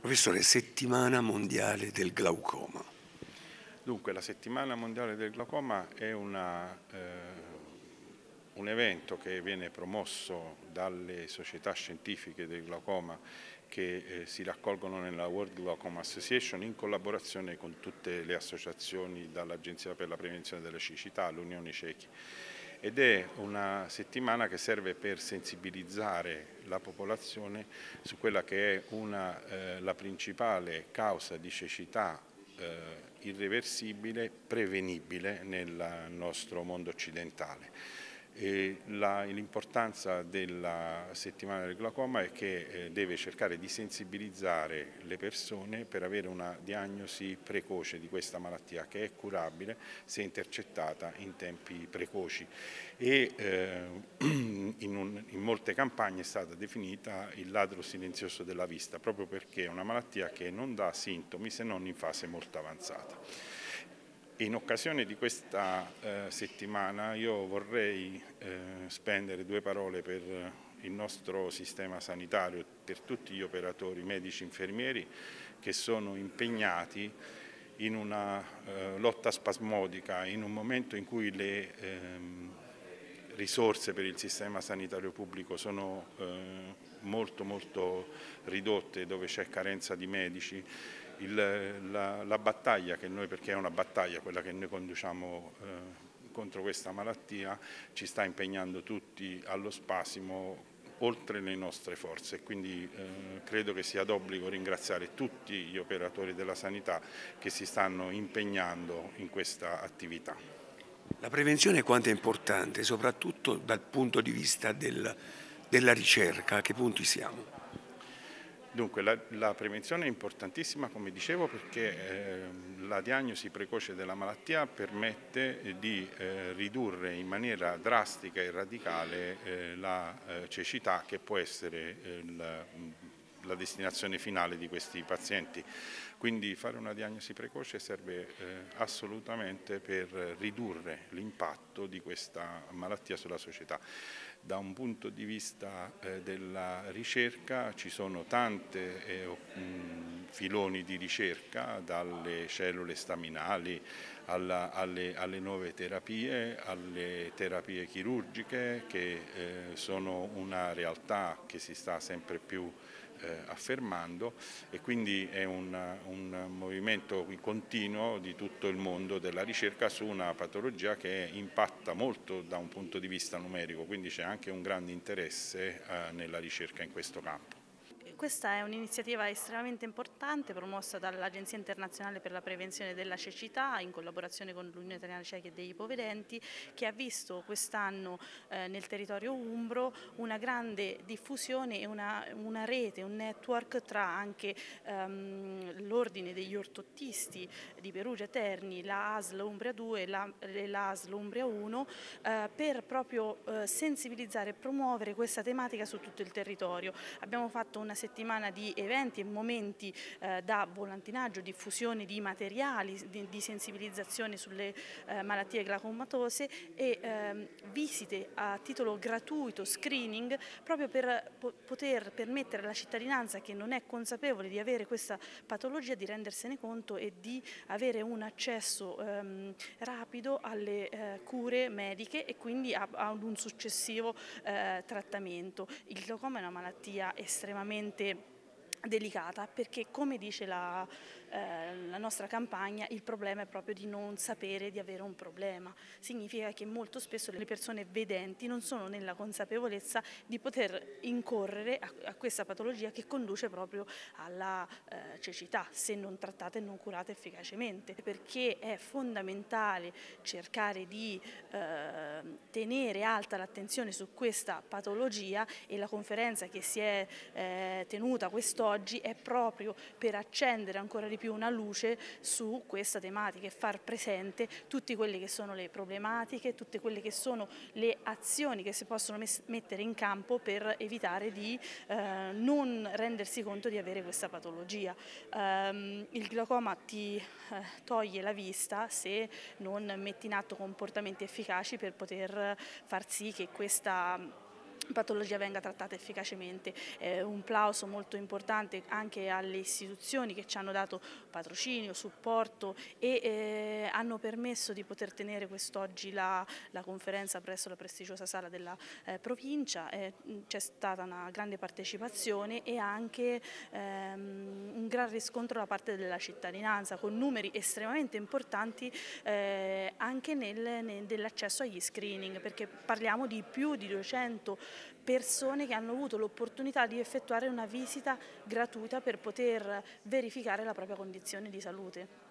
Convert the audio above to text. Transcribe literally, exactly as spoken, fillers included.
Professore, settimana mondiale del glaucoma. Dunque, la settimana mondiale del glaucoma è una, eh, un evento che viene promosso dalle società scientifiche del glaucoma che eh, si raccolgono nella World Glaucoma Association in collaborazione con tutte le associazioni, dall'Agenzia per la Prevenzione delle Cecità all'Unione Ciechi. Ed è una settimana che serve per sensibilizzare la popolazione su quella che è una, eh, la principale causa di cecità eh, irreversibile, prevenibile nel nostro mondo occidentale. L'importanza della settimana del glaucoma è che eh, deve cercare di sensibilizzare le persone per avere una diagnosi precoce di questa malattia, che è curabile se intercettata in tempi precoci e eh, in, un, in molte campagne è stata definita il ladro silenzioso della vista, proprio perché è una malattia che non dà sintomi se non in fase molto avanzata. In occasione di questa eh, settimana io vorrei eh, spendere due parole per il nostro sistema sanitario, per tutti gli operatori medici e infermieri che sono impegnati in una eh, lotta spasmodica, in un momento in cui le ehm, risorse per il sistema sanitario pubblico sono eh, molto molto ridotte, dove c'è carenza di medici. Il, la, la battaglia che noi, perché è una battaglia quella che noi conduciamo eh, contro questa malattia, ci sta impegnando tutti allo spasimo oltre le nostre forze, quindi eh, credo che sia d'obbligo ringraziare tutti gli operatori della sanità che si stanno impegnando in questa attività. La prevenzione quanto è importante, soprattutto dal punto di vista del, della ricerca, a che punti siamo? Dunque la, la prevenzione è importantissima, come dicevo, perché eh, la diagnosi precoce della malattia permette di eh, ridurre in maniera drastica e radicale eh, la eh, cecità, che può essere eh, la, la destinazione finale di questi pazienti. Quindi fare una diagnosi precoce serve eh, assolutamente per ridurre l'impatto di questa malattia sulla società. Da un punto di vista eh, della ricerca ci sono tante eh, mh, filoni di ricerca, dalle cellule staminali alla, alle, alle nuove terapie, alle terapie chirurgiche, che eh, sono una realtà che si sta sempre più eh, affermando, e quindi è un, un movimento continuo di tutto il mondo della ricerca su una patologia che impatta molto da un punto di vista numerico, quindi c'è anche un grande interesse eh, nella ricerca in questo campo. Questa è un'iniziativa estremamente importante promossa dall'Agenzia Internazionale per la Prevenzione della Cecità in collaborazione con l'Unione Italiana Ciechi e degli Ipovedenti, che ha visto quest'anno eh, nel territorio umbro una grande diffusione e una, una rete, un network tra anche ehm, l'Ordine degli Ortottisti di Perugia Terni, la A S L Umbria due e la, la A S L Umbria uno eh, per proprio eh, sensibilizzare e promuovere questa tematica su tutto il territorio. Abbiamo fatto una settimana di eventi e momenti eh, da volantinaggio, diffusione di materiali, di, di sensibilizzazione sulle eh, malattie glaucomatose e eh, visite a titolo gratuito, screening, proprio per po poter permettere alla cittadinanza che non è consapevole di avere questa patologia di rendersene conto e di avere un accesso ehm, rapido alle eh, cure mediche e quindi ad un successivo eh, trattamento. Il glaucoma è una malattia estremamente delicata, perché, come dice la, eh, la nostra campagna, il problema è proprio di non sapere di avere un problema. Significa che molto spesso le persone vedenti non sono nella consapevolezza di poter incorrere a, a questa patologia che conduce proprio alla eh, cecità, se non trattata e non curata efficacemente, perché è fondamentale cercare di eh, tenere alta l'attenzione su questa patologia, e la conferenza che si è eh, tenuta quest'oggi oggi è proprio per accendere ancora di più una luce su questa tematica e far presente tutte quelle che sono le problematiche, tutte quelle che sono le azioni che si possono mettere in campo per evitare di eh, non rendersi conto di avere questa patologia. Um, il glaucoma ti eh, toglie la vista se non metti in atto comportamenti efficaci per poter far sì che questa patologia venga trattata efficacemente. Eh, un plauso molto importante anche alle istituzioni che ci hanno dato patrocinio, supporto e eh, hanno permesso di poter tenere quest'oggi la, la conferenza presso la prestigiosa sala della eh, provincia. Eh, c'è stata una grande partecipazione e anche ehm, un gran riscontro da parte della cittadinanza, con numeri estremamente importanti eh, anche nel, nel, dell'accesso agli screening, perché parliamo di più di duecento persone che hanno avuto l'opportunità di effettuare una visita gratuita per poter verificare la propria condizione di salute.